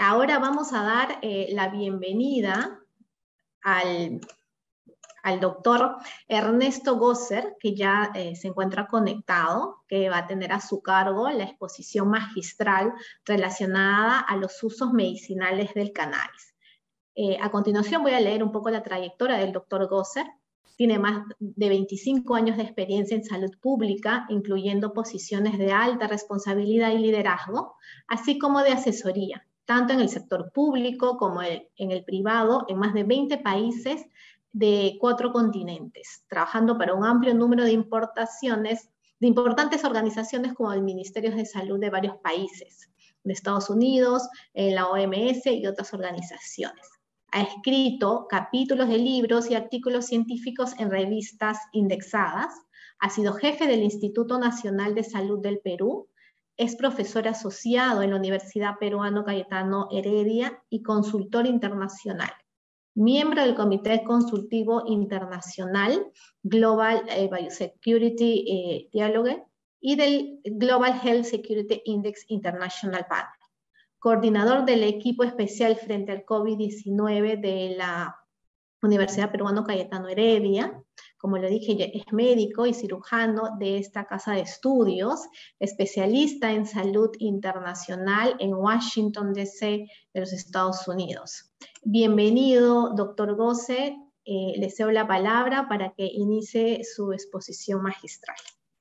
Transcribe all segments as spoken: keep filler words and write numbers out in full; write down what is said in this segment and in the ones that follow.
Ahora vamos a dar eh, la bienvenida al, al doctor Ernesto Gosser, que ya eh, se encuentra conectado, que va a tener a su cargo la exposición magistral relacionada a los usos medicinales del cannabis. Eh, a continuación voy a leer un poco la trayectoria del doctor Gosser. Tiene más de veinticinco años de experiencia en salud pública, incluyendo posiciones de alta responsabilidad y liderazgo, así como de asesoría, tanto en el sector público como en el privado, en más de veinte países de cuatro continentes, trabajando para un amplio número de importaciones, de importantes organizaciones como el Ministerio de Salud de varios países, de Estados Unidos, en la O M S y otras organizaciones. Ha escrito capítulos de libros y artículos científicos en revistas indexadas. Ha sido jefe del Instituto Nacional de Salud del Perú. Es profesor asociado en la Universidad Peruano Cayetano Heredia y consultor internacional. Miembro del Comité Consultivo Internacional Global eh, Biosecurity eh, Dialogue y del Global Health Security Index International Panel. Coordinador del equipo especial frente al COVID diecinueve de la Universidad Peruano Cayetano Heredia. Como lo dije, es médico y cirujano de esta casa de estudios, especialista en salud internacional en Washington, D C de los Estados Unidos. Bienvenido, doctor Gosser. Eh, le cedo la palabra para que inicie su exposición magistral.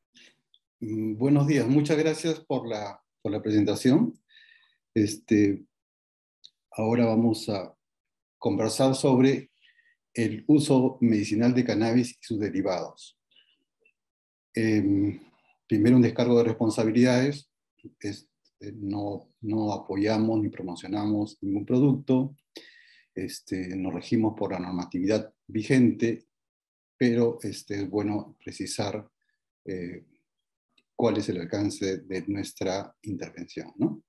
Buenos días, muchas gracias por la, por la presentación. Este, ahora vamos a conversar sobre el uso medicinal de cannabis y sus derivados. Eh, primero, un descargo de responsabilidades. Es, no, no apoyamos ni promocionamos ningún producto. Este, nos regimos por la normatividad vigente, pero este, es bueno precisar eh, cuál es el alcance de nuestra intervención, ¿no?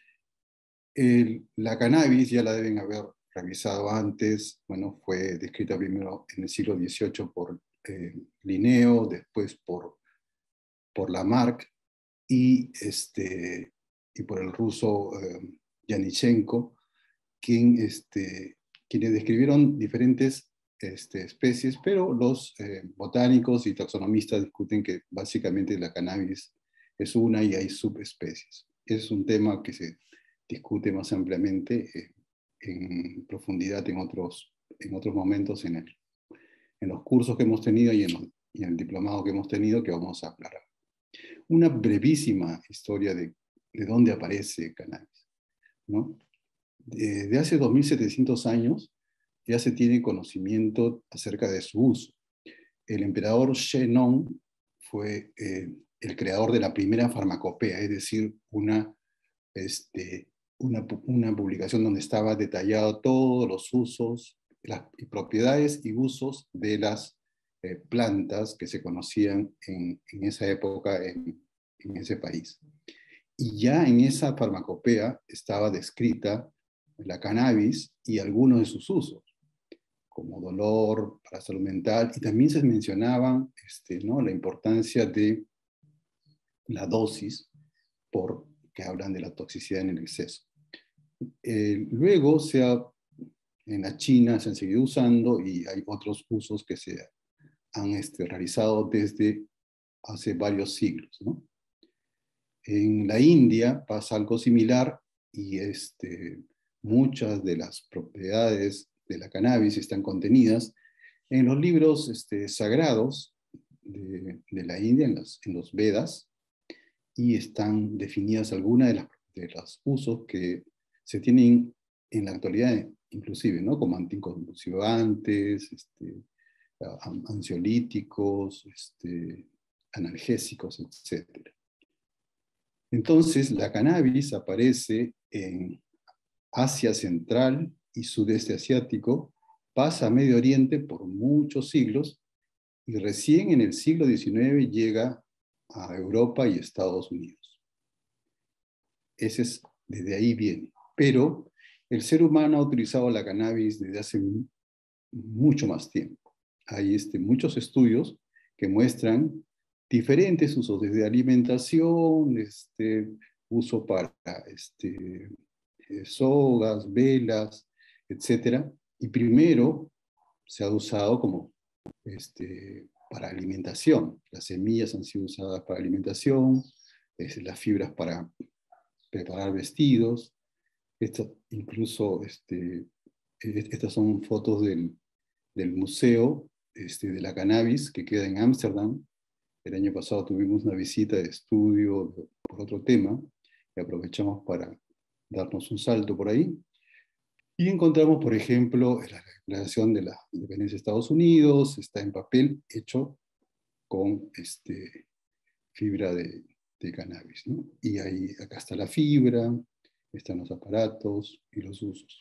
El, la cannabis ya la deben haber revisado antes. Bueno, fue descrita primero en el siglo dieciocho por eh, Linneo, después por, por Lamarck y, este, y por el ruso eh, Yanichenko, quien, este, quienes describieron diferentes este, especies, pero los eh, botánicos y taxonomistas discuten que básicamente la cannabis es una y hay subespecies. Es un tema que se discute más ampliamente eh, en profundidad en otros, en otros momentos en, el, en los cursos que hemos tenido y en, los, y en el diplomado que hemos tenido, que vamos a aclarar. Una brevísima historia de, de dónde aparece cannabis, ¿no? De, de hace dos mil setecientos años ya se tiene conocimiento acerca de su uso. El emperador Shennong fue eh, el creador de la primera farmacopea, es decir, una Este, una, una publicación donde estaba detallado todos los usos, las propiedades y usos de las eh, plantas que se conocían en, en esa época en, en ese país. Y ya en esa farmacopea estaba descrita la cannabis y algunos de sus usos, como dolor, para salud mental, y también se mencionaban este, ¿no? la importancia de la dosis por que hablan de la toxicidad en el exceso. Eh, luego, se ha, en la China se han seguido usando y hay otros usos que se han este, realizado desde hace varios siglos, ¿no? En la India pasa algo similar y este, muchas de las propiedades de la cannabis están contenidas en los libros este, sagrados de, de la India, en los, en los Vedas, y están definidas algunas de las de los usos que se tienen en la actualidad, inclusive, ¿no? Como anticonvulsivantes, este, ansiolíticos, este, analgésicos, etcétera. Entonces, la cannabis aparece en Asia Central y Sudeste Asiático, pasa a Medio Oriente por muchos siglos y recién en el siglo diecinueve llega a Europa y Estados Unidos. Ese es, desde ahí viene. Pero el ser humano ha utilizado la cannabis desde hace mucho más tiempo. Hay este, muchos estudios que muestran diferentes usos, desde alimentación, este, uso para este, eh, sogas, velas, etcétera. Y primero se ha usado como este, para alimentación. Las semillas han sido usadas para alimentación, es, las fibras para preparar vestidos. Esto, incluso este, estas son fotos del, del museo este, de la cannabis que queda en Ámsterdam. El año pasado tuvimos una visita de estudio por otro tema y aprovechamos para darnos un salto por ahí. Y encontramos, por ejemplo, la Declaración de la Independencia de Estados Unidos, está en papel hecho con este, fibra de, de cannabis, ¿no? Y ahí, acá está la fibra, están los aparatos y los usos.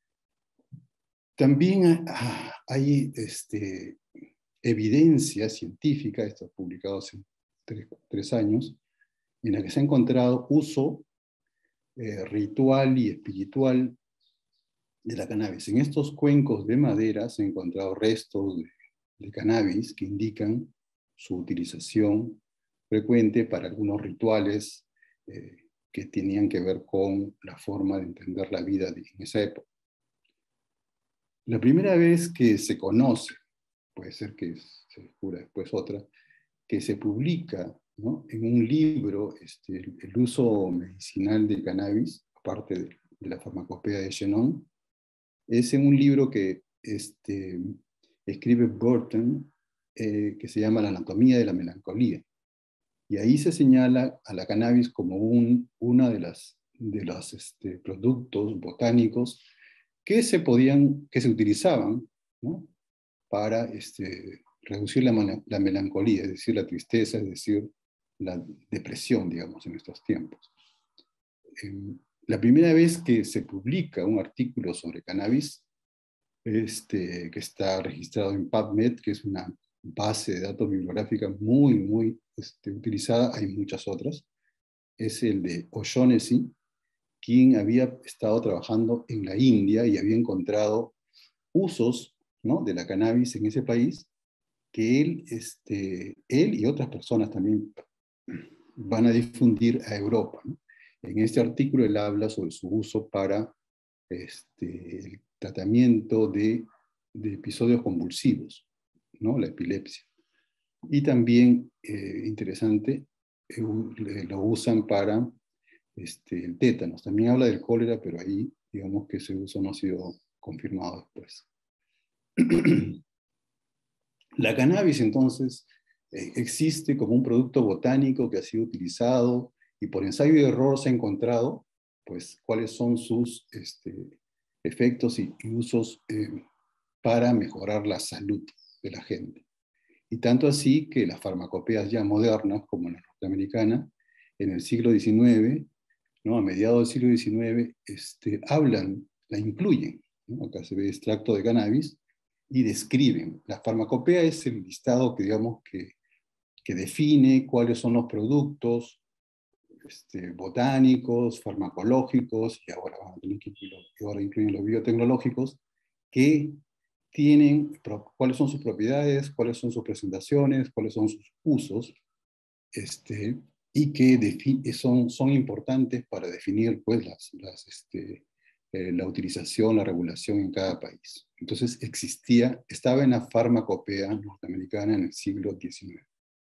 También hay este, evidencia científica, esto publicado hace tres, tres años, en la que se ha encontrado uso eh, ritual y espiritual de la cannabis. En estos cuencos de madera se han encontrado restos de, de cannabis que indican su utilización frecuente para algunos rituales eh, que tenían que ver con la forma de entender la vida de, en esa época. La primera vez que se conoce, puede ser que se descubra después otra, que se publica, ¿no?, en un libro este, el, el uso medicinal de cannabis, aparte de, de la farmacopea de Shannon, es en un libro que este, escribe Burton, eh, que se llama La anatomía de la melancolía. Y ahí se señala a la cannabis como un, una de las, de los este, productos botánicos que se podían, que se utilizaban, ¿no?, para este, reducir la, la melancolía, es decir, la tristeza, es decir, la depresión, digamos, en estos tiempos. Eh, la primera vez que se publica un artículo sobre cannabis, este, que está registrado en PubMed, que es una base de datos bibliográfica muy, muy este, utilizada, hay muchas otras, es el de O'Shaughnessy, quien había estado trabajando en la India y había encontrado usos, ¿no?, de la cannabis en ese país, que él, este, él y otras personas también van a difundir a Europa, ¿no? En este artículo él habla sobre su uso para este, el tratamiento de, de episodios convulsivos, ¿no?, la epilepsia. Y también, eh, interesante, eh, lo usan para este, el tétanos. También habla del cólera, pero ahí digamos que ese uso no ha sido confirmado después. La cannabis, entonces, eh, existe como un producto botánico que ha sido utilizado y por ensayo y error se ha encontrado, pues, cuáles son sus este, efectos y, y usos eh, para mejorar la salud de la gente. Y tanto así que las farmacopeas ya modernas, como la norteamericana, en el siglo diecinueve, ¿no?, a mediados del siglo diecinueve, este, hablan, la incluyen, ¿no? Acá se ve extracto de cannabis, y describen. La farmacopea es el listado que, digamos, que, que define cuáles son los productos este, botánicos, farmacológicos, y ahora, van a tener que incluir, y ahora incluyen los biotecnológicos, que tienen cuáles son sus propiedades, cuáles son sus presentaciones, cuáles son sus usos, este, y que son, son importantes para definir, pues, las, las, este, eh, la utilización, la regulación en cada país. Entonces existía, estaba en la farmacopea norteamericana en el siglo diecinueve.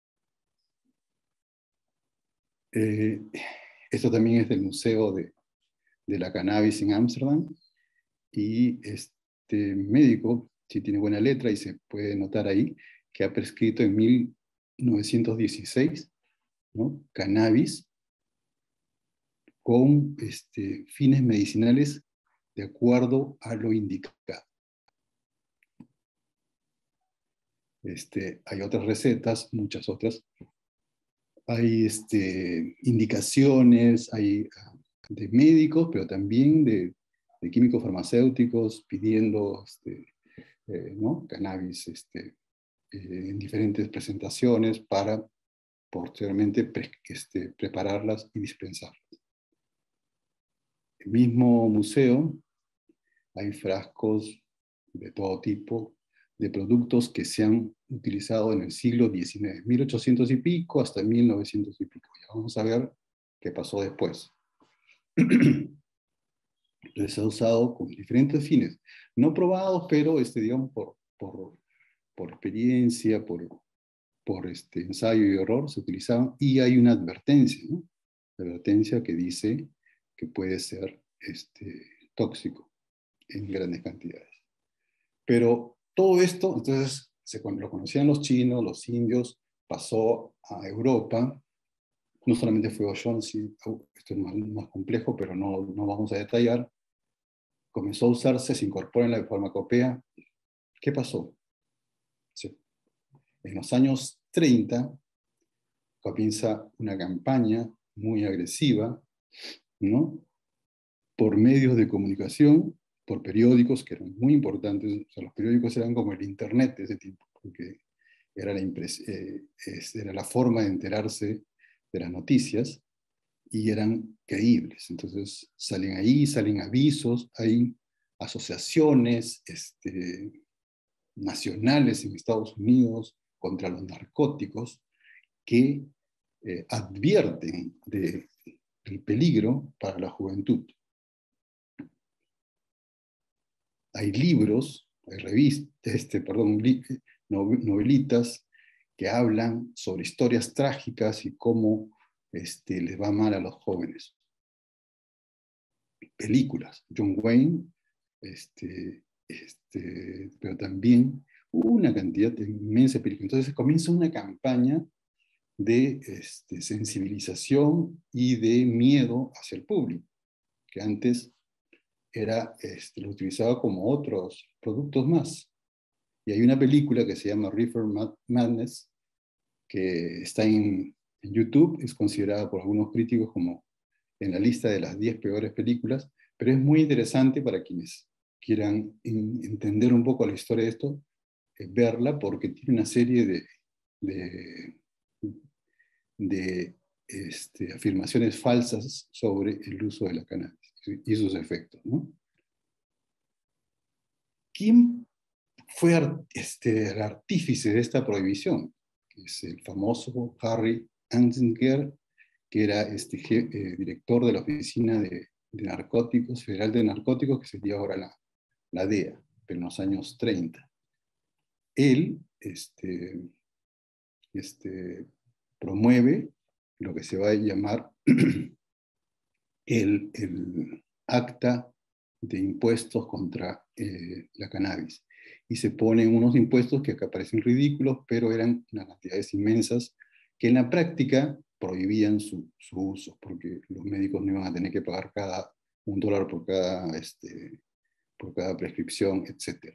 Eh, esto también es del Museo de, de la Cannabis en Ámsterdam, y este médico, si tiene buena letra, y se puede notar ahí, que ha prescrito en mil novecientos dieciséis, ¿no?, cannabis con este, fines medicinales de acuerdo a lo indicado. Este, hay otras recetas, muchas otras. Hay este, indicaciones, hay de médicos, pero también de, de químicos farmacéuticos pidiendo este, eh, ¿no?, cannabis este, eh, en diferentes presentaciones para posteriormente pre este, prepararlas y dispensarlas. En el mismo museo hay frascos de todo tipo de productos que se han utilizado en el siglo diecinueve, mil ochocientos y pico hasta mil novecientos y pico. Ya vamos a ver qué pasó después. Entonces se ha usado con diferentes fines, no probados, pero este, digamos, por, por, por experiencia, por, por este, ensayo y error, se utilizaban, y hay una advertencia, ¿no? La advertencia que dice que puede ser este, tóxico en grandes cantidades. Pero todo esto, entonces, se, lo conocían los chinos, los indios, pasó a Europa, no solamente fue O'Shaughnessy, esto es más, más complejo, pero no, no vamos a detallar, comenzó a usarse, se incorpora en la farmacopea. ¿Qué pasó? Sí. En los años treinta comienza una campaña muy agresiva, ¿no? Por medios de comunicación, por periódicos que eran muy importantes. O sea, los periódicos eran como el internet de ese tipo, porque era la, eh, era la forma de enterarse de las noticias, y eran creíbles. Entonces salen ahí, salen avisos, hay asociaciones este, nacionales en Estados Unidos contra los narcóticos que eh, advierten de, del peligro para la juventud. Hay libros, hay revistas, este, perdón, novelitas que hablan sobre historias trágicas y cómo este, les va mal a los jóvenes. Películas, John Wayne, este, este, pero también una cantidad de inmensa película. Entonces comienza una campaña de este, sensibilización y de miedo hacia el público, que antes era, este, lo utilizaba como otros productos más. Y hay una película que se llama Reefer Madness, que está en, en YouTube, es considerada por algunos críticos como en la lista de las diez peores películas, pero es muy interesante para quienes quieran in, entender un poco la historia de esto, eh, verla, porque tiene una serie de, de, de este, afirmaciones falsas sobre el uso de la cannabis y sus efectos, ¿no? ¿Quién fue este, el artífice de esta prohibición? Es el famoso Harry Anslinger, que era este, eh, director de la Oficina de, de Narcóticos, Federal de Narcóticos, que sería ahora la, la D E A, pero en los años treinta. Él este, este, promueve lo que se va a llamar el, el acta de impuestos contra eh, la cannabis. Y se ponen unos impuestos que acá parecen ridículos, pero eran unas cantidades inmensas que en la práctica prohibían su, su uso, porque los médicos no iban a tener que pagar cada un dólar por cada, este, por cada prescripción, etcétera.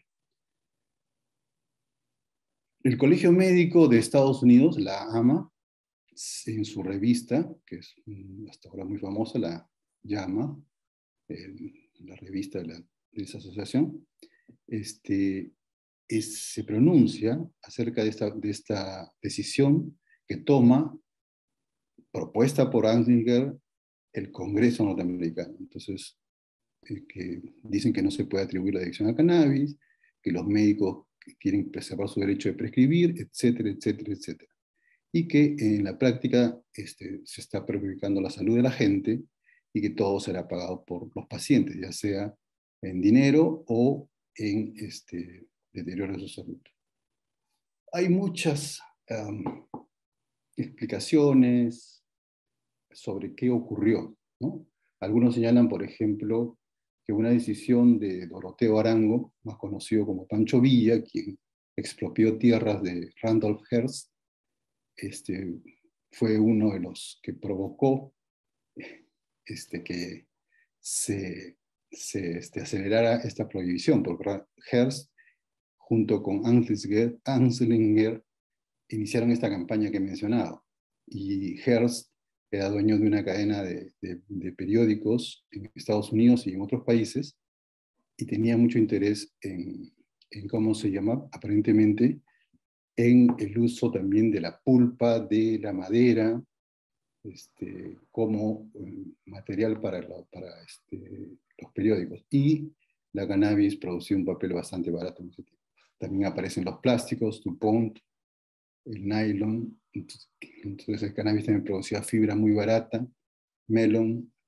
El Colegio Médico de Estados Unidos, la A M A, en su revista, que es hasta ahora muy famosa, la JAMA, el, la revista de, la, de esa asociación, este, es, se pronuncia acerca de esta, de esta decisión que toma, propuesta por Anslinger, el Congreso norteamericano. Entonces, eh, que dicen que no se puede atribuir la adicción a cannabis, que los médicos quieren preservar su derecho de prescribir, etcétera, etcétera, etcétera. Y que en la práctica este, se está perjudicando la salud de la gente y que todo será pagado por los pacientes, ya sea en dinero o en este, deterioro de su salud. Hay muchas um, explicaciones sobre qué ocurrió, ¿no? Algunos señalan, por ejemplo, que una decisión de Doroteo Arango, más conocido como Pancho Villa, quien expropió tierras de Randolph Hearst, este, fue uno de los que provocó este, que se, se este, acelerara esta prohibición, porque Hearst, junto con Anslinger, Anslinger, iniciaron esta campaña que he mencionado. Y Hearst era dueño de una cadena de, de, de periódicos en Estados Unidos y en otros países, y tenía mucho interés en, en cómo se llama, aparentemente, en el uso también de la pulpa de la madera este, como um, material para, la, para este, los periódicos. Y la cannabis producía un papel bastante barato en ese tiempo. También aparecen los plásticos, DuPont, el nylon. Entonces, entonces el cannabis también producía fibra muy barata, melón,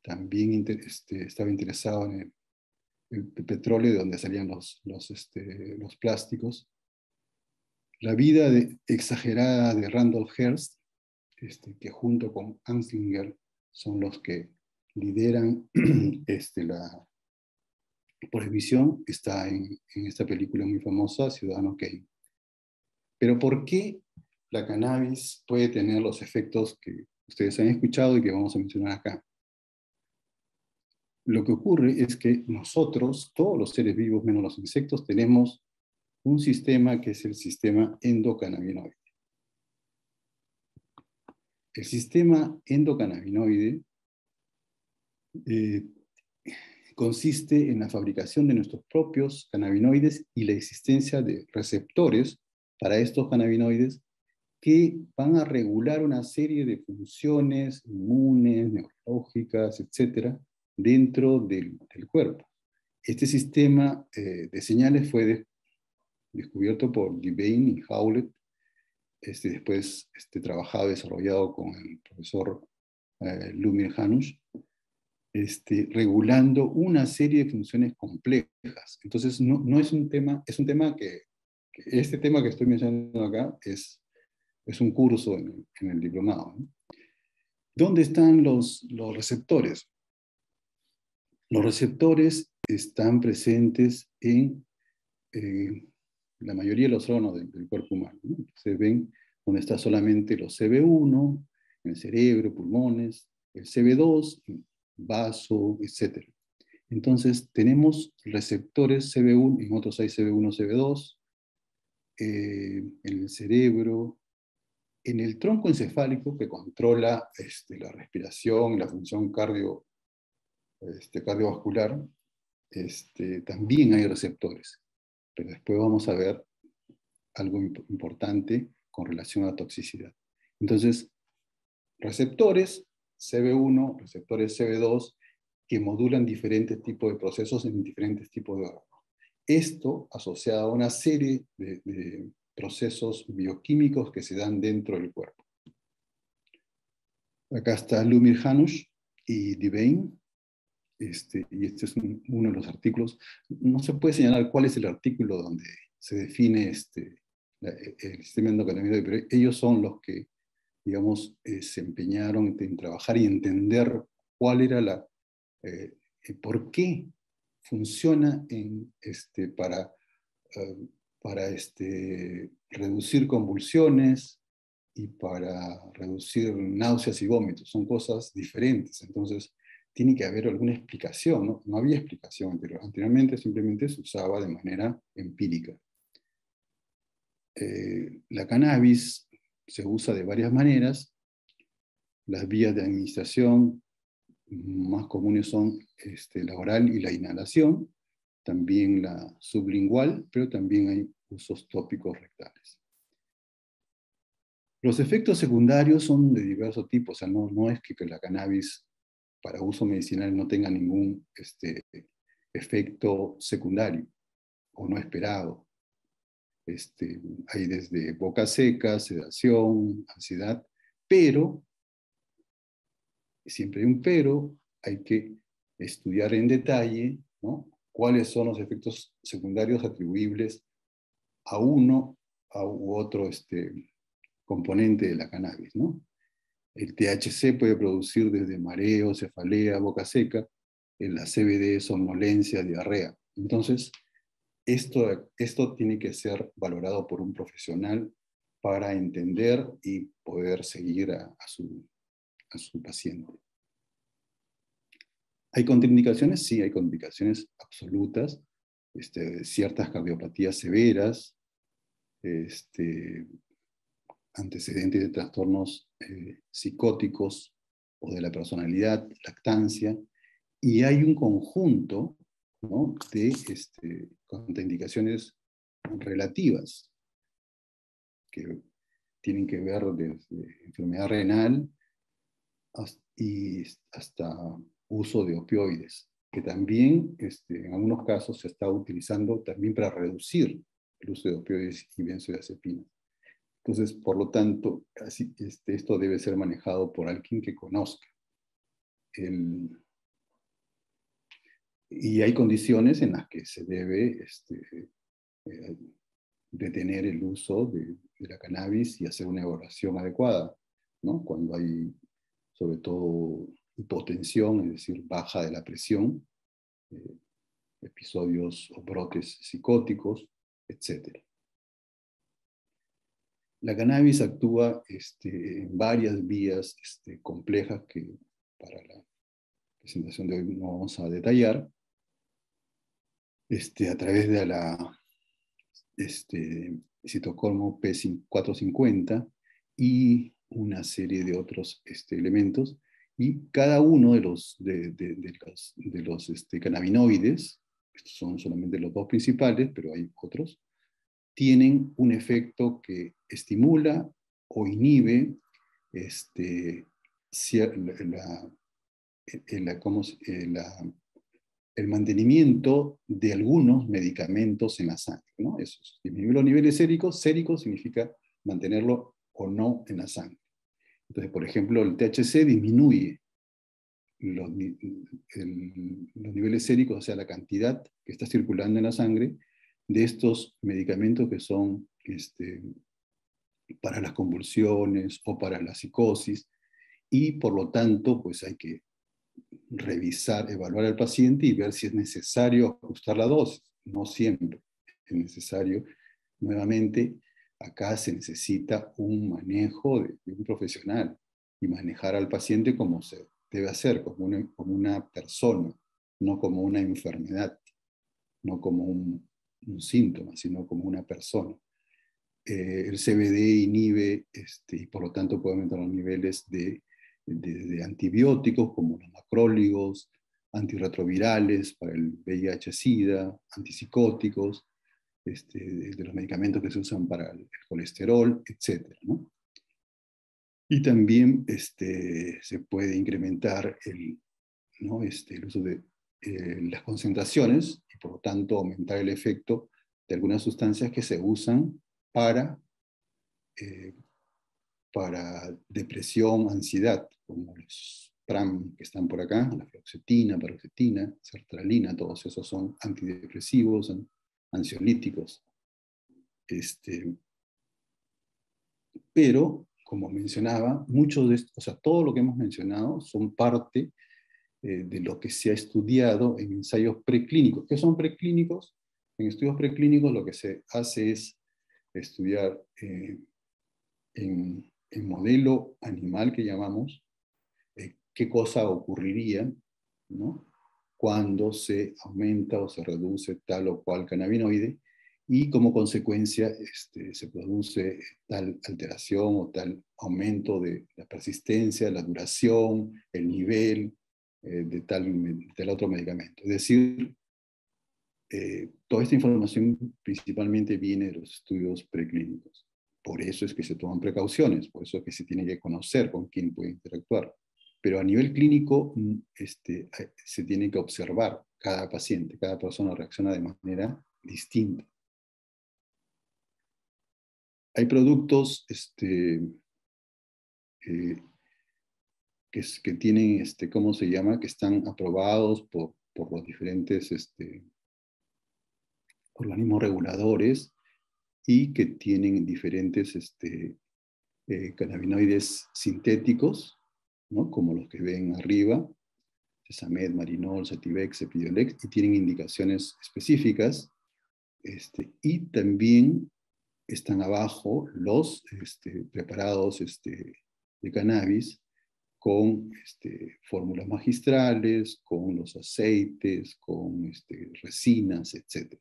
también inter, este, estaba interesado en el, el petróleo, de donde salían los, los, este, los plásticos. La vida de, exagerada de Randolph Hearst, este, que junto con Anslinger son los que lideran este, la prohibición, está en, en esta película muy famosa, Ciudadano Kane. Pero ¿por qué la cannabis puede tener los efectos que ustedes han escuchado y que vamos a mencionar acá? Lo que ocurre es que nosotros, todos los seres vivos menos los insectos, tenemos un sistema que es el sistema endocannabinoide. El sistema endocannabinoide eh, consiste en la fabricación de nuestros propios cannabinoides y la existencia de receptores para estos cannabinoides que van a regular una serie de funciones inmunes, neurológicas, etcétera, dentro del, del cuerpo. Este sistema eh, de señales fue de, descubierto por Devane y Howlett, este, después este, trabajado y desarrollado con el profesor eh, Lumir Hanush, este, regulando una serie de funciones complejas. Entonces, no, no es un tema, es un tema que, que este tema que estoy mencionando acá es, es un curso en el, en el diplomado, ¿no? ¿Dónde están los, los receptores? Los receptores están presentes en eh, la mayoría de los órganos del, del cuerpo humano, ¿no? Se ven donde está solamente los C B uno, en el cerebro, pulmones, el C B dos, vaso, etcétera. Entonces, tenemos receptores C B uno, en otros hay C B uno, C B dos, eh, en el cerebro, en el tronco encefálico que controla este, la respiración, la función cardio, este, cardiovascular, este, también hay receptores. Pero después vamos a ver algo imp- importante con relación a la toxicidad. Entonces, receptores C B uno, receptores C B dos, que modulan diferentes tipos de procesos en diferentes tipos de órganos. Esto asociado a una serie de, de procesos bioquímicos que se dan dentro del cuerpo. Acá está Lumir Hanush y Devane, este, y este es un, uno de los artículos. No se puede señalar cuál es el artículo donde se define este, la, el sistema endocannabinoide, pero ellos son los que, digamos, eh, se empeñaron en trabajar y entender cuál era la, eh, por qué funciona en, este, para, uh, para este, reducir convulsiones y para reducir náuseas y vómitos. Son cosas diferentes. Entonces, tiene que haber alguna explicación, ¿no? No había explicación anterior. Anteriormente simplemente se usaba de manera empírica. Eh, la cannabis se usa de varias maneras. Las vías de administración más comunes son este, la oral y la inhalación, también la sublingual, pero también hay usos tópicos rectales. Los efectos secundarios son de diversos tipos, o sea, no, no es que, que la cannabis para uso medicinal no tenga ningún este, efecto secundario o no esperado. Este, hay desde boca seca, sedación, ansiedad, pero, siempre hay un pero, hay que estudiar en detalle, ¿no?, cuáles son los efectos secundarios atribuibles a uno a, u otro este, componente de la cannabis, ¿no? El T H C puede producir desde mareo, cefalea, boca seca, en la C B D, somnolencia, diarrea. Entonces, esto, esto tiene que ser valorado por un profesional para entender y poder seguir a, a, su, a su paciente. ¿Hay contraindicaciones? Sí, hay contraindicaciones absolutas, este, ciertas cardiopatías severas, este, antecedentes de trastornos eh, psicóticos o de la personalidad, lactancia, y hay un conjunto, ¿no?, de este, contraindicaciones relativas que tienen que ver desde enfermedad renal hasta, y hasta uso de opioides, que también este, en algunos casos se está utilizando también para reducir el uso de opioides y benzodiazepinas. Entonces, por lo tanto, así, este, esto debe ser manejado por alguien que conozca el, y hay condiciones en las que se debe este, eh, detener el uso de, de la cannabis y hacer una evaluación adecuada, ¿no? Cuando hay, sobre todo, hipotensión, es decir, baja de la presión, eh, episodios o brotes psicóticos, etcétera. La cannabis actúa este, en varias vías este, complejas que para la presentación de hoy no vamos a detallar, este, a través de la este, citocromo P cuatrocientos cincuenta y una serie de otros este, elementos, y cada uno de los, de, de, de los, de los este, cannabinoides, estos son solamente los dos principales, pero hay otros, tienen un efecto que estimula o inhibe este, la, la, ¿cómo, la, el mantenimiento de algunos medicamentos en la sangre, ¿no? Eso es, disminuir los niveles séricos. Sérico significa mantenerlo o no en la sangre. Entonces, por ejemplo, el T H C disminuye los, el, los niveles séricos, o sea, la cantidad que está circulando en la sangre de estos medicamentos que son este, para las convulsiones o para la psicosis, y por lo tanto, pues hay que revisar, evaluar al paciente y ver si es necesario ajustar la dosis. No siempre es necesario. Nuevamente, acá se necesita un manejo de, de un profesional y manejar al paciente como se debe hacer, como una, como una persona, no como una enfermedad, no como un, un síntoma, sino como una persona. Eh, el C B D inhibe este, y por lo tanto puede aumentar los niveles de De, de antibióticos como los macróligos, antirretrovirales para el V I H-Sida, antipsicóticos, este, de, de los medicamentos que se usan para el, el colesterol, etcétera, ¿no? Y también este, se puede incrementar el, ¿no? este, el uso de eh, las concentraciones y por lo tanto aumentar el efecto de algunas sustancias que se usan para eh, para depresión, ansiedad, como los PRAM que están por acá, la fluoxetina, paroxetina, sertralina, todos esos son antidepresivos, ansiolíticos. Este, pero, como mencionaba, muchos de estos, o sea, todo lo que hemos mencionado son parte eh, de lo que se ha estudiado en ensayos preclínicos. ¿Qué son preclínicos? En estudios preclínicos lo que se hace es estudiar eh, en en modelo animal que llamamos, eh, qué cosa ocurriría, ¿no? Cuando se aumenta o se reduce tal o cual cannabinoide, y como consecuencia este, se produce tal alteración o tal aumento de la persistencia, la duración, el nivel eh, de, tal, de tal otro medicamento. Es decir, eh, toda esta información principalmente viene de los estudios preclínicos. Por eso es que se toman precauciones, por eso es que se tiene que conocer con quién puede interactuar. Pero a nivel clínico este, se tiene que observar cada paciente, cada persona reacciona de manera distinta. Hay productos este, eh, que, que tienen, este, ¿cómo se llama?, que están aprobados por, por los diferentes este, organismos reguladores y que tienen diferentes este, eh, cannabinoides sintéticos, ¿no? Como los que ven arriba, Sesamed, Marinol, Sativex, Epidiolex, y tienen indicaciones específicas, este, y también están abajo los este, preparados este, de cannabis con este, fórmulas magistrales, con los aceites, con este, resinas, etcétera.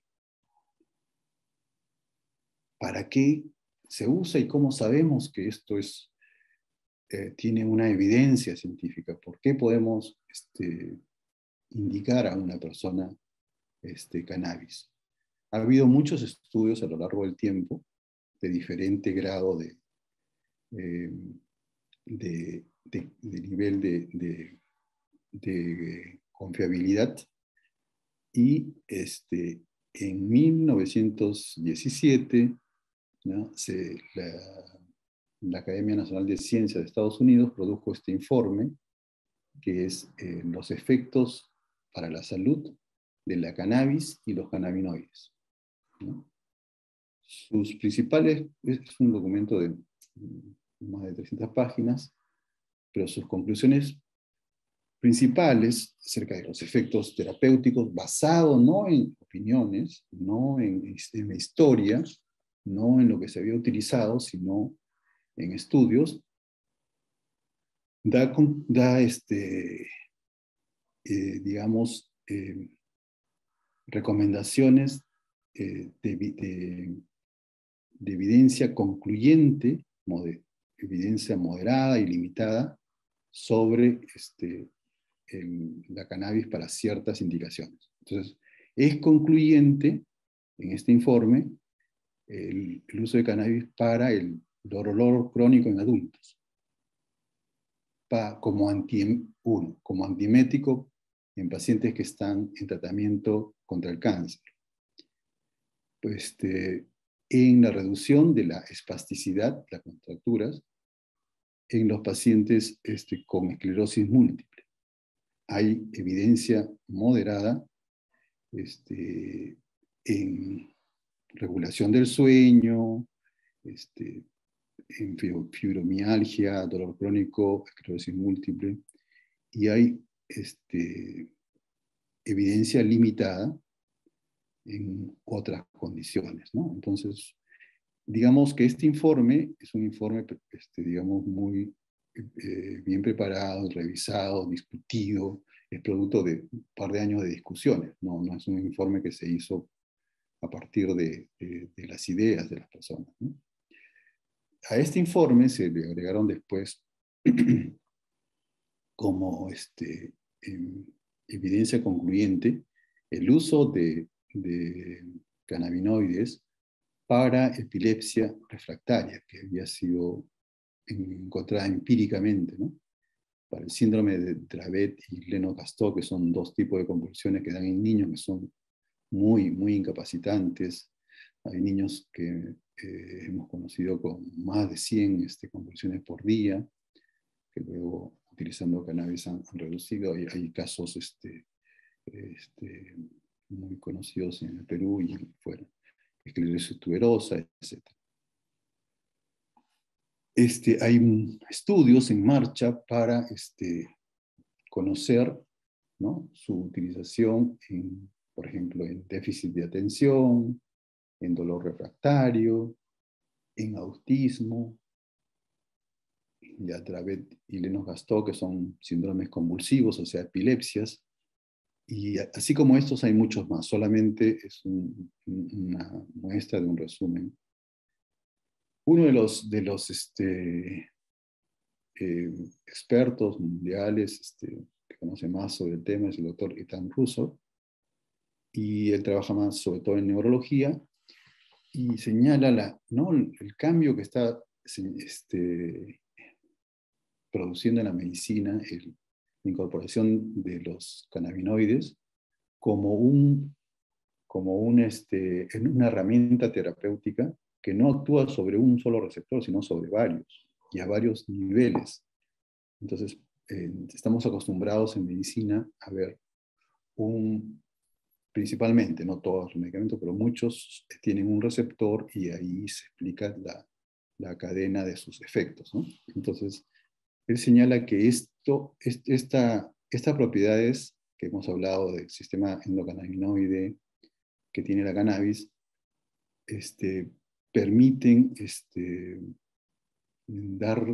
¿Para qué se usa y cómo sabemos que esto es, eh, tiene una evidencia científica? ¿Por qué podemos este, indicar a una persona este, cannabis? Ha habido muchos estudios a lo largo del tiempo de diferente grado de, eh, de, de, de nivel de, de, de confiabilidad, y este, en mil novecientos diecisiete, ¿no? se, la, la Academia Nacional de Ciencias de Estados Unidos produjo este informe que es eh, los efectos para la salud de la cannabis y los cannabinoides, ¿no? Sus principales, es un documento de más de trescientas páginas, pero sus conclusiones principales acerca de los efectos terapéuticos, basado no en opiniones, no en, en la historia, no en lo que se había utilizado, sino en estudios, da, da este, eh, digamos, eh, recomendaciones eh, de, de, de evidencia concluyente, moder, evidencia moderada y limitada sobre este, el, la cannabis para ciertas indicaciones. Entonces, es concluyente en este informe el, el uso de cannabis para el dolor crónico en adultos, para, como, anti, uno, como antiemético en pacientes que están en tratamiento contra el cáncer. Pues, este, en la reducción de la espasticidad, las contracturas, en los pacientes este, con esclerosis múltiple. Hay evidencia moderada este, en regulación del sueño, este, en fibromialgia, dolor crónico, esclerosis múltiple, y hay este, evidencia limitada en otras condiciones, ¿no? Entonces, digamos que este informe es un informe, este, digamos, muy eh, bien preparado, revisado, discutido, es producto de un par de años de discusiones, no, no es un informe que se hizo a partir de, de, de las ideas de las personas, ¿no? A este informe se le agregaron después como este, eh, evidencia concluyente el uso de, de cannabinoides para epilepsia refractaria, que había sido encontrada empíricamente, ¿no? Para el síndrome de Dravet y Lennox-Gastaut, que son dos tipos de convulsiones que dan en niños que son muy, muy incapacitantes. Hay niños que eh, hemos conocido con más de cien este, convulsiones por día, que luego utilizando cannabis han, han reducido. Hay, hay casos este, este, muy conocidos en el Perú y fuera. Esclerosis tuberosa, etcétera. Este, hay estudios en marcha para este, conocer, ¿no?, su utilización, en, por ejemplo, en déficit de atención, en dolor refractario, en autismo, en Dravet y Lennox-Gastaut, que son síndromes convulsivos, o sea, epilepsias. Y así como estos hay muchos más, solamente es un, una muestra de un resumen. Uno de los, de los este, eh, expertos mundiales este, que conoce más sobre el tema es el doctor Ethan Russo, y él trabaja más sobre todo en neurología, y señala la, ¿no?, el cambio que está este, produciendo en la medicina el, la incorporación de los cannabinoides como, un, como un, este, una herramienta terapéutica que no actúa sobre un solo receptor, sino sobre varios, y a varios niveles. Entonces, eh, estamos acostumbrados en medicina a ver un, principalmente, no todos los medicamentos, pero muchos tienen un receptor y ahí se explica la, la cadena de sus efectos, ¿no? Entonces, él señala que esto, esta, estas propiedades que hemos hablado del sistema endocannabinoide que tiene la cannabis, este, permiten este, dar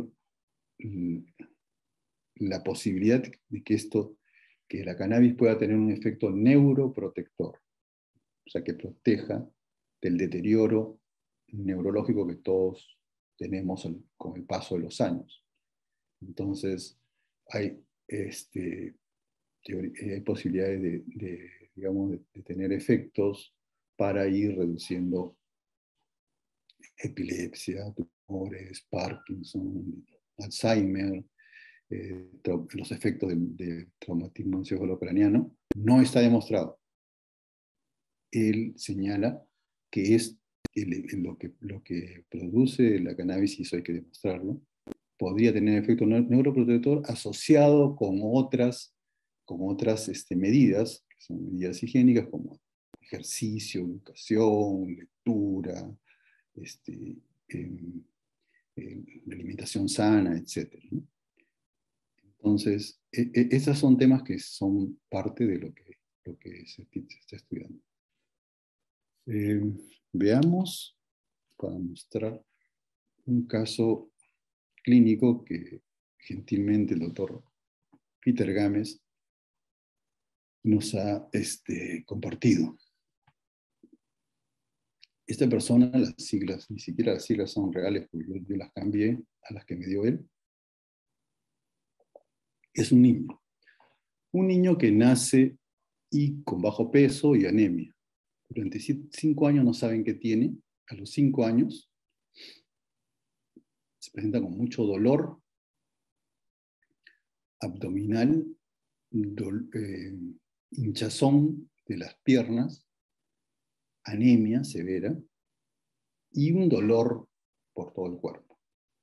la posibilidad de que esto, que la cannabis pueda tener un efecto neuroprotector, o sea, que proteja del deterioro neurológico que todos tenemos con el paso de los años. Entonces, hay, este, hay posibilidades de, de digamos, de, de tener efectos para ir reduciendo epilepsia, tumores, Parkinson, Alzheimer, eh, los efectos del, del traumatismo encefalocraniano. No está demostrado. Él señala que es el, el, lo, que, lo que produce la cannabis, y eso hay que demostrarlo, podría tener efecto neuroprotector asociado con otras, con otras este, medidas que son medidas higiénicas como ejercicio, educación, lectura, este, eh, eh, alimentación sana, etcétera, ¿no? Entonces, e, e, esos son temas que son parte de lo que, lo que se, se está estudiando. Eh, veamos, para mostrar un caso clínico que gentilmente el doctor Peter Gámez nos ha este, compartido. Esta persona, las siglas, ni siquiera las siglas son reales, porque yo, yo las cambié a las que me dio él. Es un niño. Un niño que nace y con bajo peso y anemia. Durante cinco años no saben qué tiene. A los cinco años se presenta con mucho dolor abdominal, dol, eh, hinchazón de las piernas, anemia severa y un dolor por todo el cuerpo.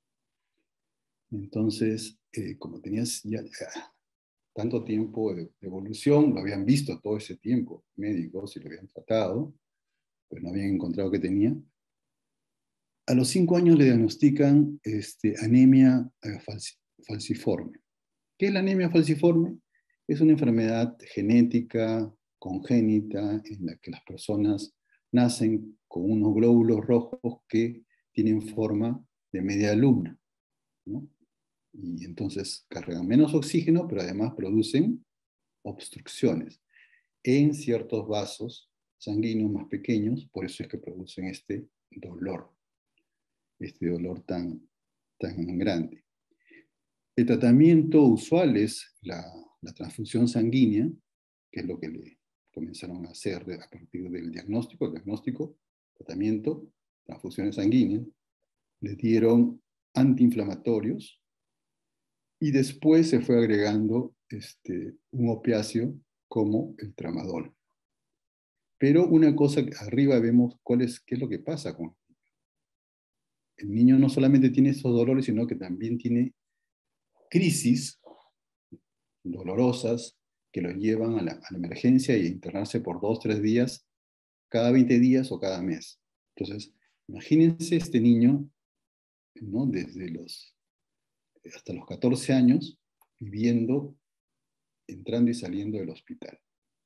Entonces, eh, como tenías ya, ya tanto tiempo de, de evolución, lo habían visto todo ese tiempo, médicos, y lo habían tratado, pero no habían encontrado qué tenía. A los cinco años le diagnostican este, anemia eh, falsi, falciforme. ¿Qué es la anemia falciforme? Es una enfermedad genética, congénita, en la que las personas nacen con unos glóbulos rojos que tienen forma de media luna, ¿no? Y entonces cargan menos oxígeno, pero además producen obstrucciones en ciertos vasos sanguíneos más pequeños, por eso es que producen este dolor, este dolor tan, tan grande. El tratamiento usual es la, la transfusión sanguínea, que es lo que le comenzaron a hacer de, a partir del diagnóstico, el diagnóstico, tratamiento, transfusiones sanguíneas. Le dieron antiinflamatorios y después se fue agregando este, un opiáceo como el tramadol. Pero una cosa, arriba vemos cuál es, qué es lo que pasa con el niño. No solamente tiene estos dolores, sino que también tiene crisis dolorosas que lo llevan a la, a la emergencia y a internarse por dos, tres días, cada veinte días o cada mes. Entonces, imagínense este niño, ¿no? Desde los, hasta los catorce años, viviendo, entrando y saliendo del hospital.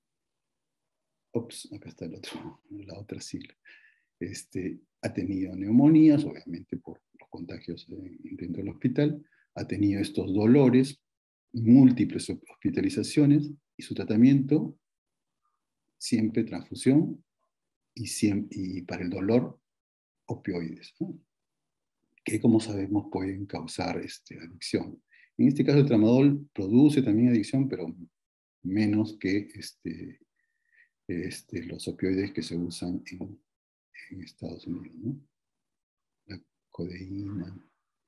Ups, acá está el otro, la otra sigla. Este, ha tenido neumonías, obviamente por los contagios dentro del hospital, ha tenido estos dolores, múltiples hospitalizaciones, y su tratamiento, siempre transfusión, y, siempre, y para el dolor, opioides, ¿no? Que como sabemos pueden causar este, adicción. En este caso el tramadol produce también adicción, pero menos que este, este, los opioides que se usan en, en Estados Unidos, ¿no? La codeína.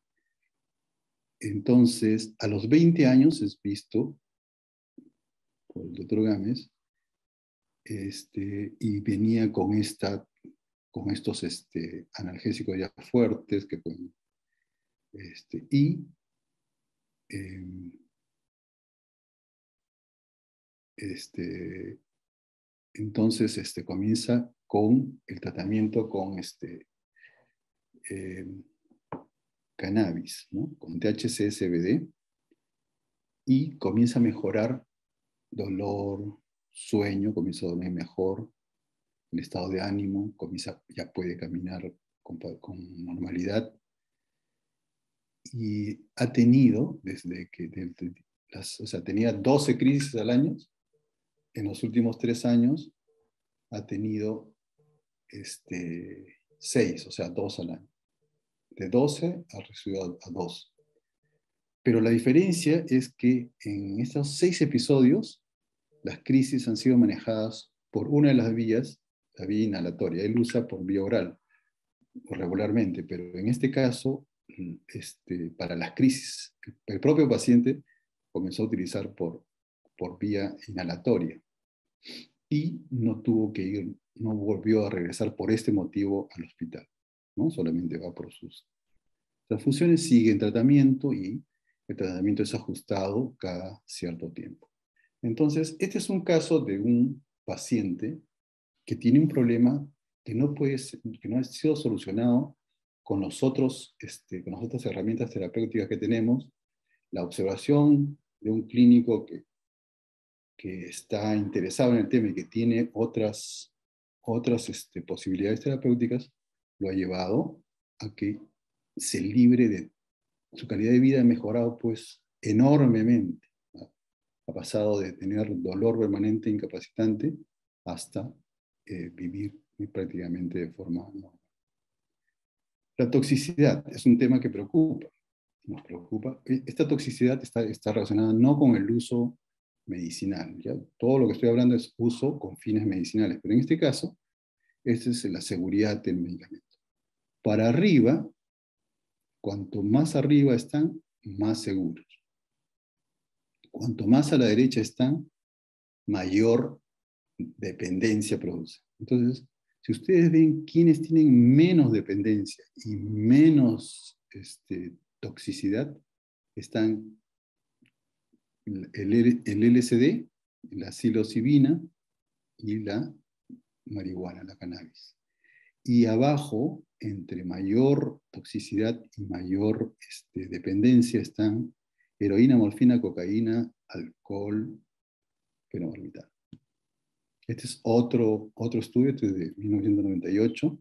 Entonces, a los veinte años es visto por el doctor Gámez, este, y venía con, esta, con estos este, analgésicos ya fuertes que pueden, este, y eh, este, entonces este, comienza con el tratamiento con este, eh, cannabis, ¿no? Con T H C, C B D, y comienza a mejorar dolor, sueño, comienza a dormir mejor, el estado de ánimo, comienza, ya puede caminar con, con normalidad, y ha tenido, desde que, desde las, o sea, tenía doce crisis al año, en los últimos tres años ha tenido este, seis, o sea, dos al año. De doce ha reducido a dos. Pero la diferencia es que en estos seis episodios, las crisis han sido manejadas por una de las vías, la vía inhalatoria. Él usa por vía oral regularmente, pero en este caso, este, para las crisis, el propio paciente comenzó a utilizar por, por vía inhalatoria y no tuvo que ir, no volvió a regresar por este motivo al hospital, ¿no? Solamente va por sus transfusiones, sigue en tratamiento y el tratamiento es ajustado cada cierto tiempo. Entonces, este es un caso de un paciente que tiene un problema que no, puede ser, que no ha sido solucionado con, los otros, este, con las otras herramientas terapéuticas que tenemos, la observación de un clínico que, que está interesado en el tema y que tiene otras, otras este, posibilidades terapéuticas, lo ha llevado a que se libre de su calidad de vida, ha mejorado pues enormemente. Ha pasado de tener dolor permanente incapacitante hasta eh, vivir prácticamente de forma normal. La toxicidad es un tema que preocupa, nos preocupa. Esta toxicidad está, está relacionada no con el uso medicinal, ¿ya? Todo lo que estoy hablando es uso con fines medicinales, pero en este caso, esta es la seguridad del medicamento. Para arriba, cuanto más arriba están, más seguros. Cuanto más a la derecha están, mayor dependencia produce. Entonces, si ustedes ven quiénes tienen menos dependencia y menos este, toxicidad, están el, el L S D, la psilocibina y la marihuana, la cannabis. Y abajo, entre mayor toxicidad y mayor este, dependencia, están heroína, morfina, cocaína, alcohol, fenobarbital. Este es otro, otro estudio, este es de mil novecientos noventa y ocho.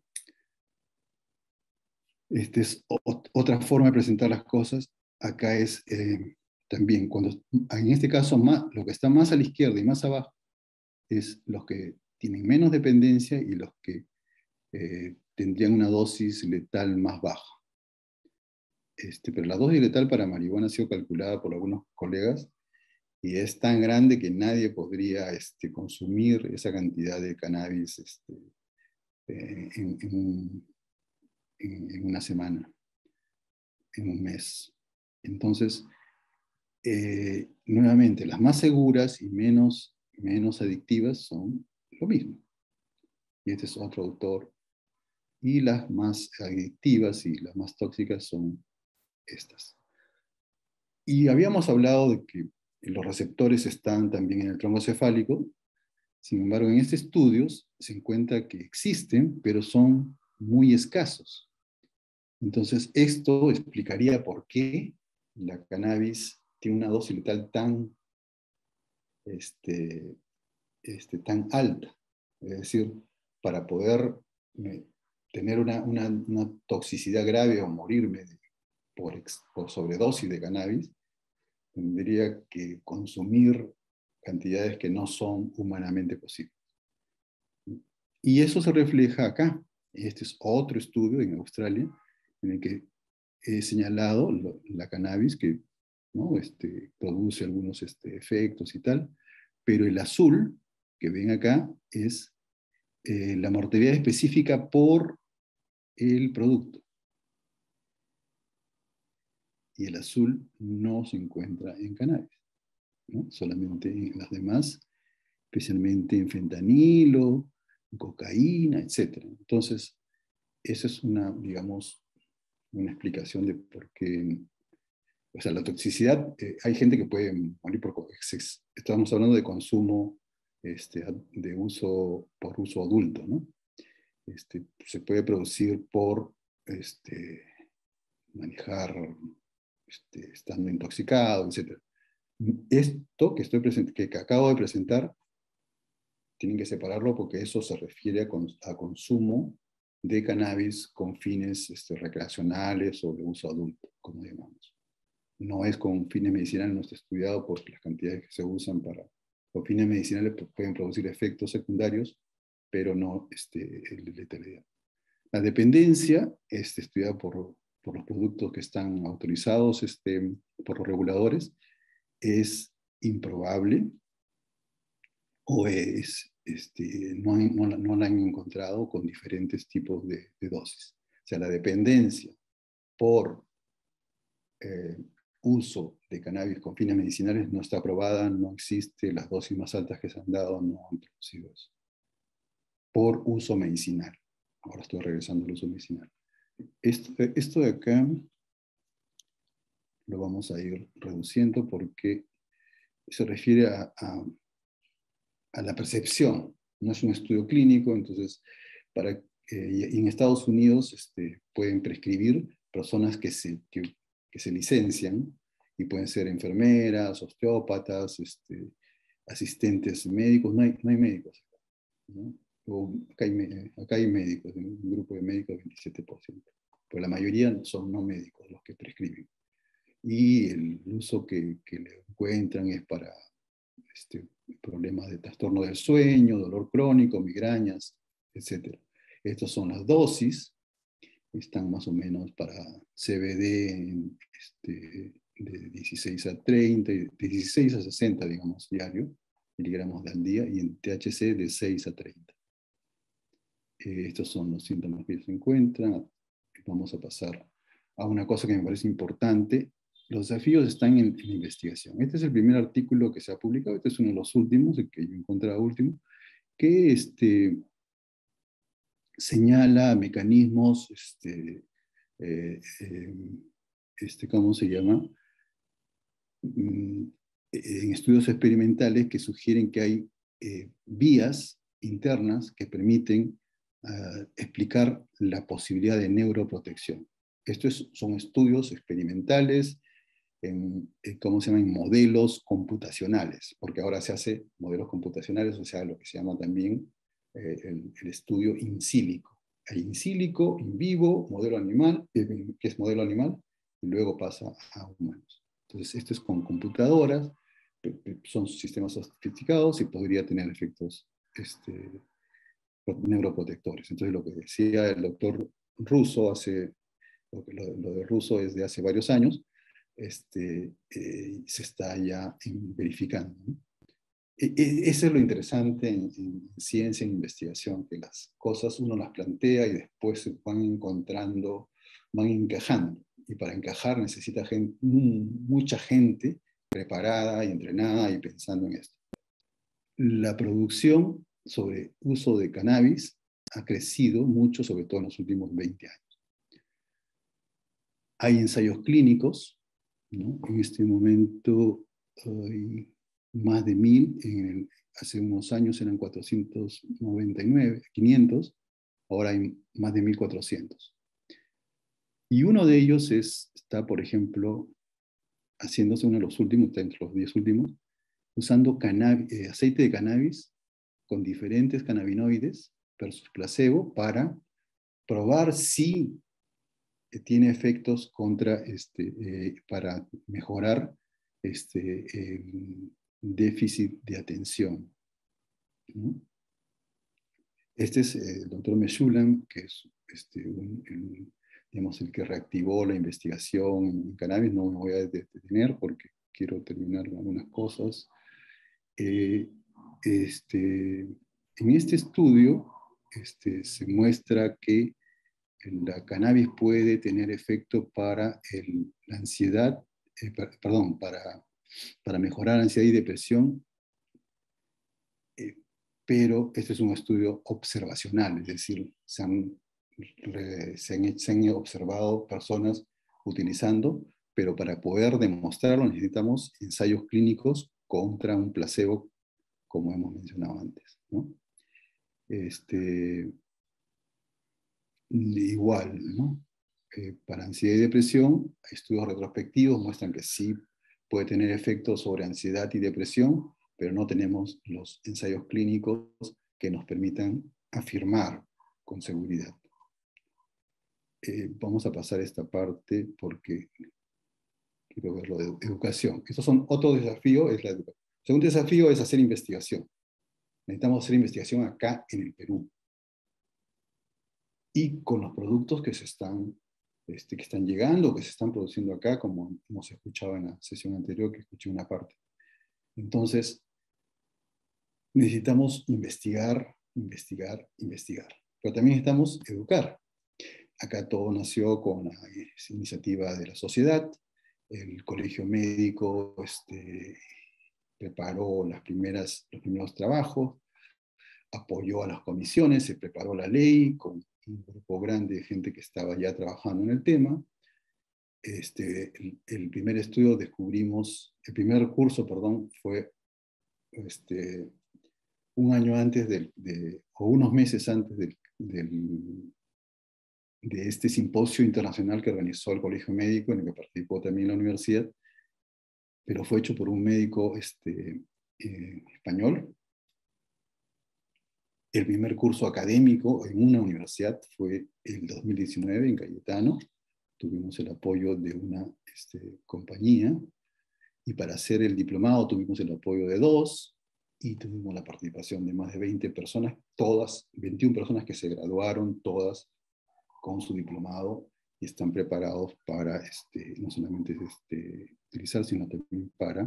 Esta es o, otra forma de presentar las cosas. Acá es eh, también, cuando, en este caso, más, lo que está más a la izquierda y más abajo es los que tienen menos dependencia y los que eh, tendrían una dosis letal más baja. Este, pero la dosis letal para marihuana ha sido calculada por algunos colegas y es tan grande que nadie podría este, consumir esa cantidad de cannabis este, eh, en, en, en, en una semana, en un mes. Entonces, eh, nuevamente, las más seguras y menos, menos adictivas son lo mismo. Y este es otro autor. Y las más adictivas y las más tóxicas son estas. Y habíamos hablado de que los receptores están también en el tronco cefálico. Sin embargo, en este estudio se encuentra que existen, pero son muy escasos. Entonces, esto explicaría por qué la cannabis tiene una dosis letal tan, este, este, tan alta. Es decir, para poder eh, tener una, una, una toxicidad grave o morirme de, por, ex, por sobredosis de cannabis, tendría que consumir cantidades que no son humanamente posibles. Y eso se refleja acá. Este es otro estudio en Australia en el que he señalado lo, la cannabis que ¿no? este, produce algunos este, efectos y tal, pero el azul que ven acá es eh, la mortalidad específica por el producto. Y el azul no se encuentra en cannabis, ¿no? Solamente en las demás, especialmente en fentanilo, en cocaína, etcétera. Entonces, esa es una, digamos, una explicación de por qué, o sea, la toxicidad, eh, hay gente que puede morir por, estamos hablando de consumo, este, de uso, por uso adulto, ¿no? Este, se puede producir por este, manejar, este, estando intoxicado, etcétera. Esto que, estoy present que, que acabo de presentar, tienen que separarlo porque eso se refiere a, con, a consumo de cannabis con fines este, recreacionales o de uso adulto, como llamamos. No es con fines medicinales, no está estudiado por las cantidades que se usan para... Los fines medicinales pueden producir efectos secundarios, pero no este, letalidad. La dependencia es estudiada por, por los productos que están autorizados este, por los reguladores. Es improbable o es, este, no, no, no la han encontrado con diferentes tipos de, de dosis. O sea, la dependencia por eh, uso de cannabis con fines medicinales no está aprobada, no existe, las dosis más altas que se han dado no han producido eso. Por uso medicinal. Ahora estoy regresando al uso medicinal. Esto, esto de acá lo vamos a ir reduciendo porque se refiere a, a, a la percepción, no es un estudio clínico, entonces, para, eh, y en Estados Unidos este, pueden prescribir personas que se, que, que se licencian, y pueden ser enfermeras, osteópatas, este, asistentes médicos, no hay, no hay médicos, ¿no? O acá, hay, acá hay médicos, un grupo de médicos veintisiete por ciento, pero la mayoría son no médicos los que prescriben. Y el uso que, que le encuentran es para este, problemas de trastorno del sueño, dolor crónico, migrañas, etcétera. Estas son las dosis, están más o menos para C B D en, este, de dieciséis a treinta, de dieciséis a sesenta, digamos, diario, miligramos al día, y en T H C de seis a treinta. Eh, estos son los síntomas que se encuentran. Vamos a pasar a una cosa que me parece importante. Los desafíos están en, en investigación. Este es el primer artículo que se ha publicado, este es uno de los últimos, el que yo encontré último, que este, señala mecanismos, este, eh, eh, este, ¿cómo se llama? En estudios experimentales que sugieren que hay eh, vías internas que permiten uh, explicar la posibilidad de neuroprotección. Estos son estudios experimentales en, en, ¿cómo se llama? En modelos computacionales, porque ahora se hace modelos computacionales, o sea, lo que se llama también eh, el, el estudio in silico. Hay in silico, in vivo, modelo animal, eh, que es modelo animal, y luego pasa a humanos. Entonces, esto es con computadoras, son sistemas sofisticados y podría tener efectos este, neuroprotectores. Entonces, lo que decía el doctor Russo, hace, lo, lo, lo de Russo es de hace varios años, este, eh, se está ya en, verificando, ¿no? E, e, eso es lo interesante en, en ciencia, en investigación, que las cosas uno las plantea y después se van encontrando, van encajando. Y para encajar necesita gente, mucha gente preparada y entrenada y pensando en esto. La producción sobre uso de cannabis ha crecido mucho, sobre todo en los últimos veinte años. Hay ensayos clínicos, ¿no? En este momento hay más de mil, en el, hace unos años eran cuatrocientos noventa y nueve, quinientos, ahora hay más de mil cuatrocientos. Y uno de ellos es, está, por ejemplo, haciéndose uno de los últimos, está entre los diez últimos, usando cannabis, eh, aceite de cannabis con diferentes cannabinoides versus placebo para probar si eh, tiene efectos contra, este, eh, para mejorar este, el déficit de atención, ¿no? Este es el doctor Meshulam, que es este, un, el, digamos, el que reactivó la investigación en cannabis. No me voy a detener porque quiero terminar algunas cosas. Eh, este, en este estudio este, se muestra que la cannabis puede tener efecto para el, la ansiedad, eh, perdón, para, para mejorar ansiedad y depresión, eh, pero este es un estudio observacional, es decir, se han, se han, se han observado personas utilizando, pero para poder demostrarlo necesitamos ensayos clínicos contra un placebo, como hemos mencionado antes, ¿no? Este, igual, ¿no? Eh, para ansiedad y depresión, estudios retrospectivos muestran que sí puede tener efectos sobre ansiedad y depresión, pero no tenemos los ensayos clínicos que nos permitan afirmar con seguridad. Eh, vamos a pasar esta parte porque quiero ver lo de educación. Estos son otro desafío, es la educación. El segundo desafío es hacer investigación. Necesitamos hacer investigación acá en el Perú. Y con los productos que se están, este, que están llegando, que se están produciendo acá, como hemos escuchado en la sesión anterior, que escuché una parte. Entonces, necesitamos investigar, investigar, investigar. Pero también necesitamos educar. Acá todo nació con la iniciativa de la sociedad. El colegio médico este, preparó las primeras, los primeros trabajos, apoyó a las comisiones, se preparó la ley con un grupo grande de gente que estaba ya trabajando en el tema, este, el, el primer estudio descubrimos, el primer curso, perdón, fue este, un año antes del, de, o unos meses antes del, del, de este simposio internacional que organizó el Colegio Médico, en el que participó también la universidad, pero fue hecho por un médico este, eh, español. El primer curso académico en una universidad fue el dos mil diecinueve en Cayetano. Tuvimos el apoyo de una este, compañía, y para hacer el diplomado tuvimos el apoyo de dos, y tuvimos la participación de más de veinte personas, todas, veintiuna personas que se graduaron, todas con su diplomado, y están preparados para este, no solamente este, utilizar, sino también para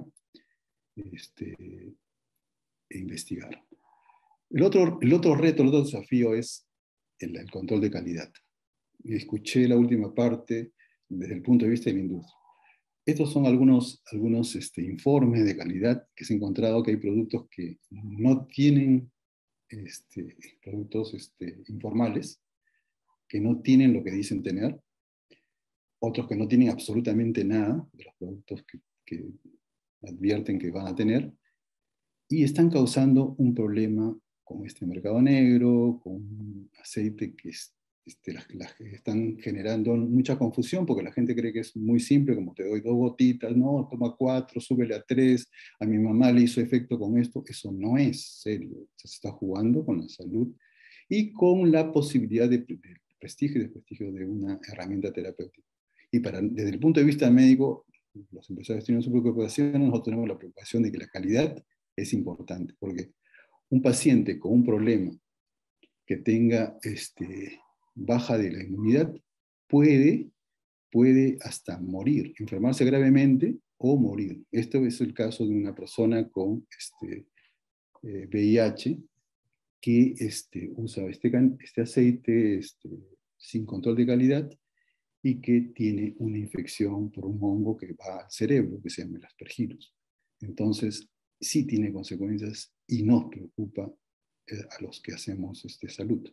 este, investigar. El otro, el otro reto, el otro desafío es el, el control de calidad. Escuché la última parte desde el punto de vista de la industria. Estos son algunos, algunos este, informes de calidad que se han encontrado que hay productos que no tienen, este, productos este, informales, que no tienen lo que dicen tener, otros que no tienen absolutamente nada de los productos que, que advierten que van a tener, y están causando un problema con este mercado negro, con un aceite que es, este, las, las están generando mucha confusión, porque la gente cree que es muy simple, como te doy dos gotitas, no, toma cuatro, súbele a tres, a mi mamá le hizo efecto con esto. Eso no es serio, se está jugando con la salud y con la posibilidad de, de prestigio y desprestigio de una herramienta terapéutica. Y para, desde el punto de vista médico, los empresarios tienen su preocupación, nosotros tenemos la preocupación de que la calidad es importante, porque un paciente con un problema que tenga este, baja de la inmunidad puede, puede hasta morir, enfermarse gravemente o morir. Esto es el caso de una persona con este, eh, V I H que este, usa este, este aceite este, sin control de calidad y que tiene una infección por un hongo que va al cerebro, que se llama el aspergillus. Entonces, sí tiene consecuencias y nos preocupa eh, a los que hacemos este, salud.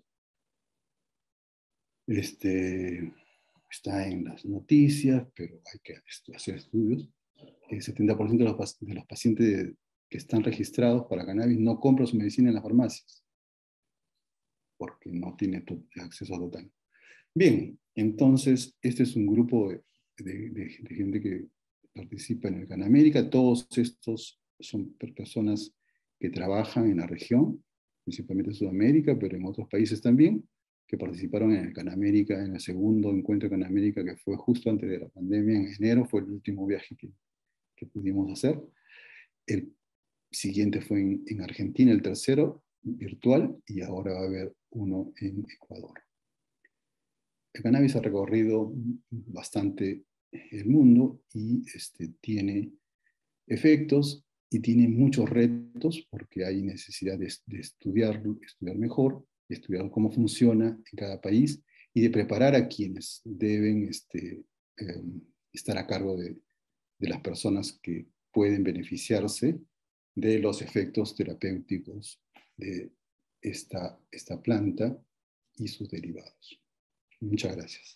Este, está en las noticias, pero hay que hacer estudios. El setenta por ciento de los, de los pacientes que están registrados para cannabis no compran su medicina en las farmacias, porque no tiene acceso total. Bien, entonces, este es un grupo de, de, de, de gente que participa en el CanAmérica. Todos estos son personas que trabajan en la región, principalmente en Sudamérica, pero en otros países también, que participaron en el CanAmérica, en el segundo encuentro de CanAmérica, que fue justo antes de la pandemia, en enero, fue el último viaje que, que pudimos hacer. El siguiente fue en, en Argentina, el tercero, virtual, y ahora va a haber uno en Ecuador. El cannabis ha recorrido bastante el mundo y este, tiene efectos y tiene muchos retos porque hay necesidad de, de estudiarlo, estudiar mejor, estudiar cómo funciona en cada país y de preparar a quienes deben este, eh, estar a cargo de, de las personas que pueden beneficiarse de los efectos terapéuticos de esta, esta planta y sus derivados. Muchas gracias.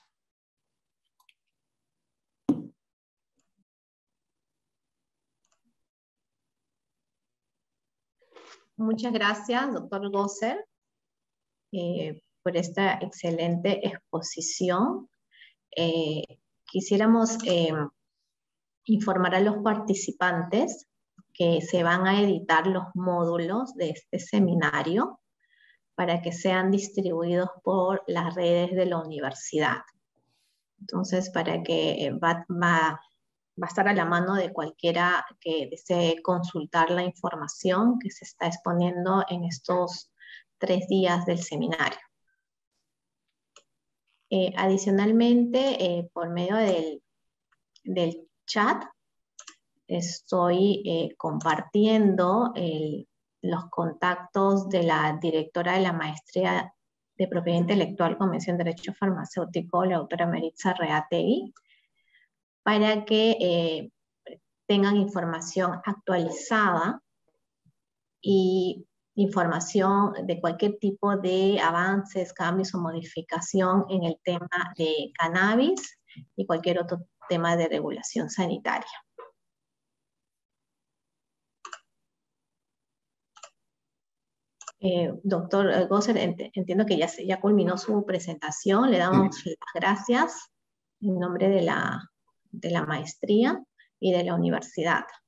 Muchas gracias, doctor Gosser, eh, por esta excelente exposición. Eh, quisiéramos eh, informar a los participantes que se van a editar los módulos de este seminario para que sean distribuidos por las redes de la universidad. Entonces, para que va, va, va a estar a la mano de cualquiera que desee consultar la información que se está exponiendo en estos tres días del seminario. Eh, adicionalmente, eh, por medio del, del chat, estoy eh, compartiendo el, los contactos de la directora de la maestría de Propiedad Intelectual, Convención de Derecho Farmacéutico, la doctora Meritza Reategui, para que eh, tengan información actualizada y información de cualquier tipo de avances, cambios o modificación en el tema de cannabis y cualquier otro tema de regulación sanitaria. Eh, doctor Gosser, ent entiendo que ya, se, ya culminó su presentación. Le damos sí. las gracias en nombre de la, de la maestría y de la universidad.